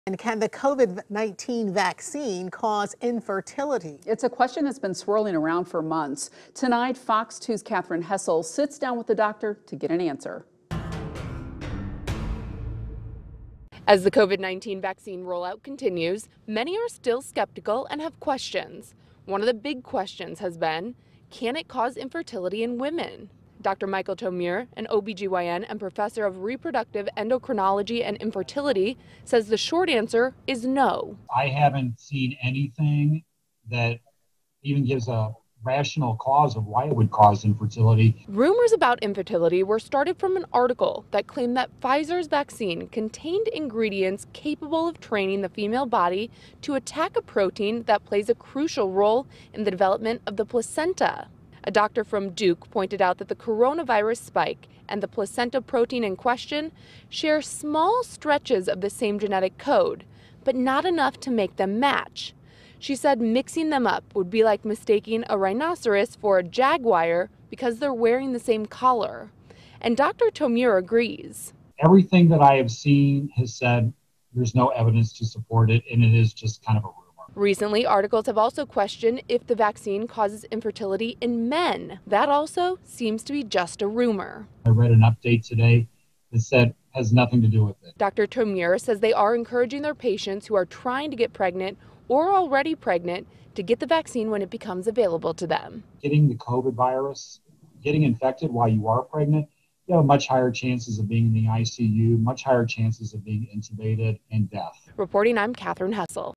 And can the COVID-19 vaccine cause infertility? It's a question that's been swirling around for months. Tonight, Fox 2's Catherine Hessel sits down with the doctor to get an answer. As the COVID-19 vaccine rollout continues, many are still skeptical and have questions. One of the big questions has been, can it cause infertility in women? Dr. Michael Tomure, an OBGYN and professor of reproductive endocrinology and infertility, says the short answer is no. I haven't seen anything that even gives a rational cause of why it would cause infertility. Rumors about infertility were started from an article that claimed that Pfizer's vaccine contained ingredients capable of training the female body to attack a protein that plays a crucial role in the development of the placenta. A doctor from Duke pointed out that the coronavirus spike and the placenta protein in question share small stretches of the same genetic code, but not enough to make them match. She said mixing them up would be like mistaking a rhinoceros for a jaguar because they're wearing the same collar. And Dr. Tomure agrees. Everything that I have seen has said there's no evidence to support it, and it is just kind of a rumor. Recently, articles have also questioned if the vaccine causes infertility in men. That also seems to be just a rumor. I read an update today that said it has nothing to do with it. Dr. Tomure says they are encouraging their patients who are trying to get pregnant or already pregnant to get the vaccine when it becomes available to them. Getting the COVID virus, getting infected while you are pregnant, you have much higher chances of being in the ICU, much higher chances of being intubated and death. Reporting, I'm Catherine Hessel.